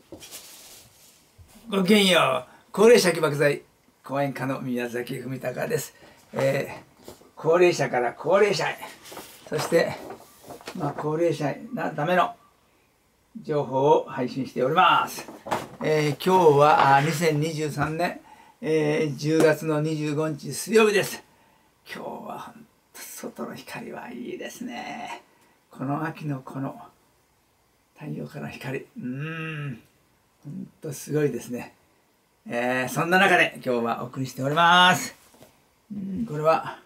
ごきげんよう。高齢者起爆剤講演家の宮崎文隆です。高齢者から高齢者へ、そして、高齢者のための情報を配信しております。今日は2023年、10月の25日水曜日です。今日は本当外の光はいいですね。この秋のこの太陽からの光、本当すごいですね。そんな中で今日はお送りしております。これは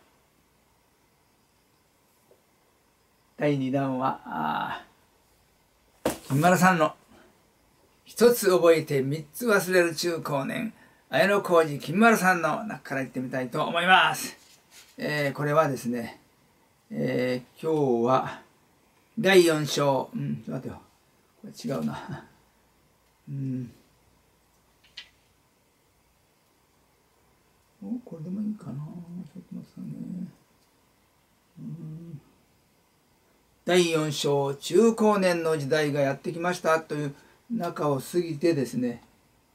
第2弾は金丸さんの一つ覚えて三つ忘れる中高年綾野浩二金丸さんの中から言ってみたいと思います。これはですね、今日は第4章、ちょっと待ってよ、これ違うな。これでもいいかな。ちょっと待ってね。第4章、中高年の時代がやってきましたという中を過ぎてですね、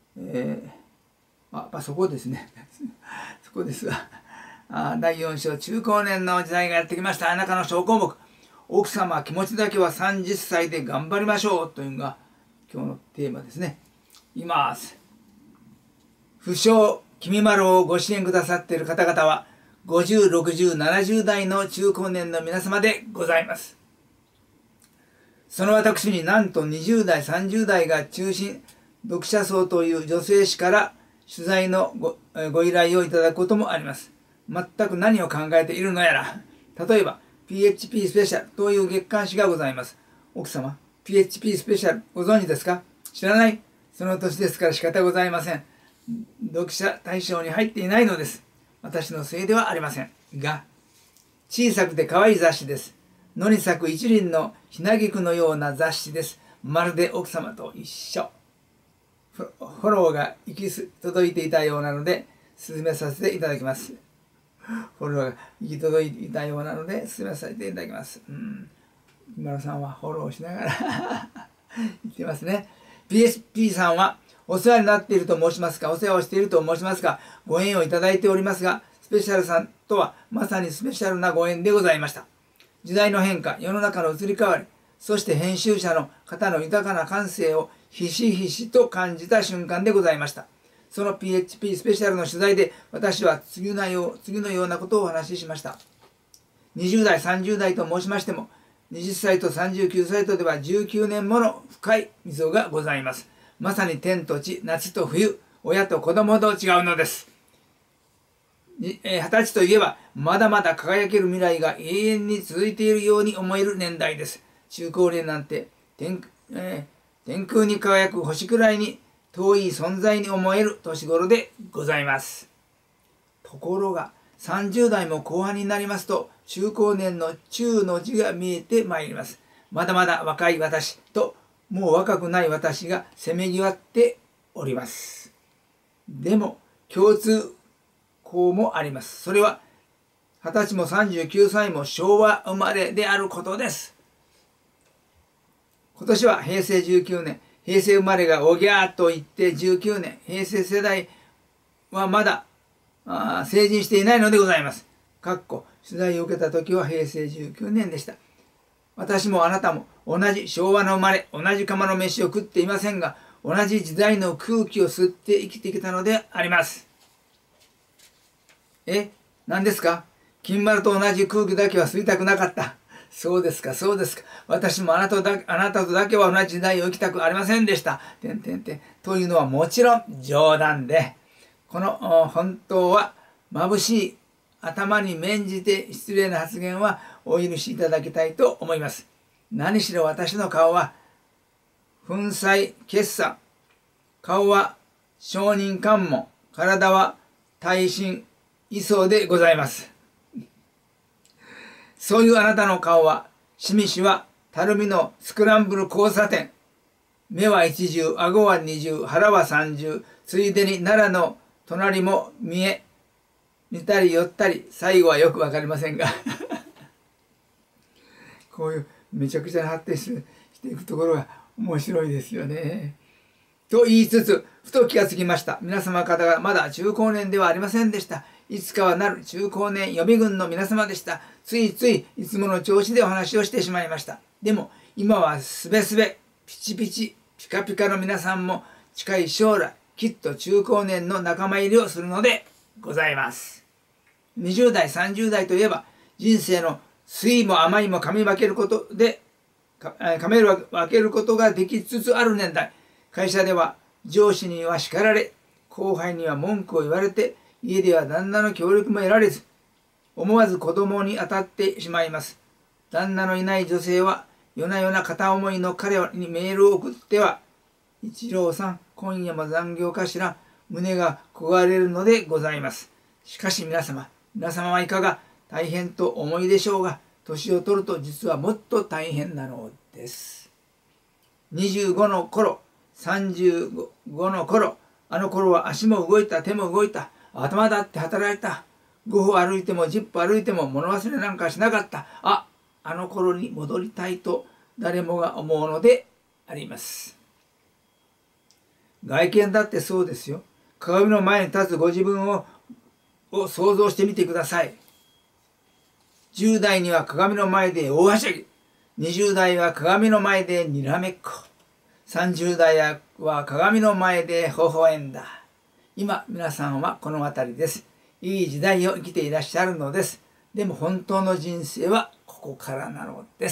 そこですね。そこですが、第4章、中高年の時代がやってきました。中の小項目、奥様、気持ちだけは30歳で頑張りましょうというのが今日のテーマですね。いきます。不詳きみまろをご支援くださっている方々は、50、60、70代の中高年の皆様でございます。その私になんと20代、30代が中心、読者層という女性誌から取材のご依頼をいただくこともあります。全く何を考えているのやら。例えば、PHP スペシャルという月刊誌がございます。奥様、PHP スペシャルご存知ですか？知らない？その年ですから仕方ございません。読者対象に入っていないのです。私のせいではありませんが、小さくて可愛い雑誌です。野に咲く一輪のひなぎくのような雑誌です。まるで奥様と一緒。フォローが行き届いていたようなので進めさせていただきます。フォローが行き届いていたようなので進めさせていただきます。今野さんはフォローしながら言ってますね。PSP さんはお世話になっていると申しますか、お世話をしていると申しますか、ご縁をいただいておりますが、スペシャルさんとはまさにスペシャルなご縁でございました。時代の変化、世の中の移り変わり、そして編集者の方の豊かな感性をひしひしと感じた瞬間でございました。その PHP スペシャルの取材で私は次のようなことをお話ししました。20代、30代と申しましても、20歳と39歳とでは19年もの深い溝がございます。まさに天と地、夏と冬、親と子供と違うのです。20歳といえば、まだまだ輝ける未来が永遠に続いているように思える年代です。中高年なんて天空に輝く星くらいに遠い存在に思える年頃でございます。ところが、30代も後半になりますと、中高年の中の字が見えてまいります。まだまだ若い私と、もう若くない私がせめぎ合っております。でも、共通項もあります。それは、20歳も39歳も昭和生まれであることです。今年は平成19年、平成生まれがおぎゃーと言って19年、平成世代はまだ成人していないのでございます。取材を受けた時は平成19年でした。私もあなたも同じ昭和の生まれ、同じ釜の飯を食っていませんが、同じ時代の空気を吸って生きてきたのであります。何ですか？金丸と同じ空気だけは吸いたくなかった。そうですか、そうですか。私もあなたとだけは同じ時代を生きたくありませんでした。というのはもちろん冗談で、この本当は眩しい頭に免じて失礼な発言はお許しいただきたいと思います。何しろ私の顔は粉砕決算、顔は証人喚問、体は耐震位相でございます。そういうあなたの顔は、しみしはたるみのスクランブル交差点、目は一重、顎は二重、腹は三重、ついでに奈良の隣も見たり寄ったり、最後はよくわかりませんがこういうめちゃくちゃな発展していくところが面白いですよね。 と言いつつ、ふと気がつきました。皆様方がまだ中高年ではありませんでした。いつかはなる中高年予備軍の皆様でした。ついついいつもの調子でお話をしてしまいました。でも、今はすべすべ、ピチピチ、ピカピカの皆さんも近い将来、きっと中高年の仲間入りをするのでございます。20代、30代といえば、人生の酸いも甘いも噛み分けることができつつある年代。会社では上司には叱られ、後輩には文句を言われて、家では旦那の協力も得られず、思わず子供に当たってしまいます。旦那のいない女性は、夜な夜な片思いの彼にメールを送っては、一郎さん、今夜も残業かしら、胸が焦がれるのでございます。しかし皆様はいかが大変と思いでしょうが、年を取ると実はもっと大変なのです。25の頃、35の頃、あの頃は足も動いた、手も動いた、頭だって働いた。5歩歩いても10歩歩いても物忘れなんかしなかった。あの頃に戻りたいと誰もが思うのであります。外見だってそうですよ。鏡の前に立つご自分を想像してみてください。10代には鏡の前で大はしゃぎ、20代は鏡の前でにらめっこ、30代は鏡の前で微笑んだ。今皆さんはこの辺りです。いい時代を生きていらっしゃるのです。でも本当の人生はここからなのです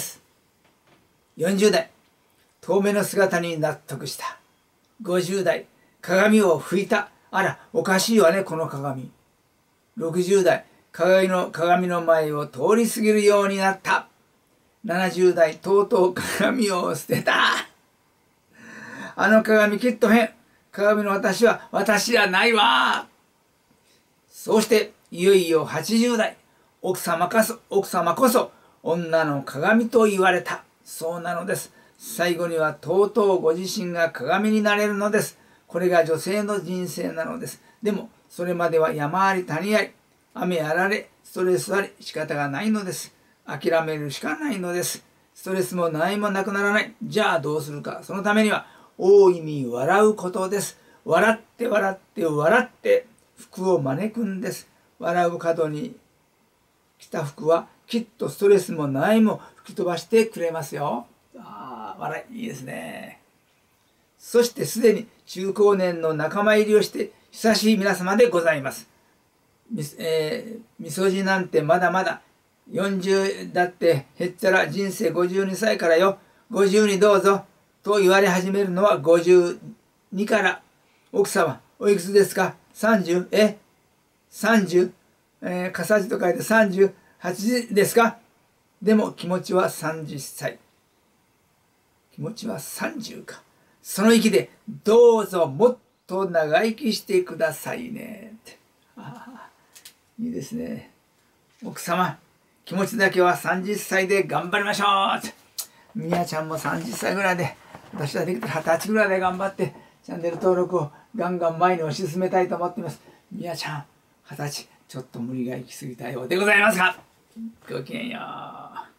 。40代、遠目の姿に納得した。50代、鏡を拭いた。あら、おかしいわね、この鏡。60代、鏡の前を通り過ぎるようになった。70代、とうとう鏡を捨てた。あの鏡きっと変。鏡の私じゃないわ。そうして、いよいよ80代、奥様こそ、女の鏡と言われた。そうなのです。最後にはとうとうご自身が鏡になれるのです。これが女性の人生なのです。でも、それまでは山あり谷あり、雨あられ、ストレスあり、仕方がないのです。諦めるしかないのです。ストレスも何もなくならない。じゃあどうするか。そのためには、大いに笑うことです。笑って笑って笑って福を招くんです。笑う角に来た福はきっとストレスもないも吹き飛ばしてくれますよ。笑いいですね。そしてすでに中高年の仲間入りをして久しい皆様でございます。みそじなんてまだまだ40だってへっちゃら人生52歳からよ。50にどうぞと言われ始めるのは52から。奥様おいくつですか？ 30？ 30？かさじと書いて38ですか？でも気持ちは30歳。気持ちは30か。その息でどうぞもっと長生きしてくださいね。いいですね。奥様、気持ちだけは30歳で頑張りましょう。みやちゃんも30歳ぐらいで、私はできたら20歳ぐらいで頑張って、チャンネル登録をガンガン前に推し進めたいと思っています。みやちゃん、20歳、ちょっと無理が行き過ぎたようでございますが、ごきげんよう。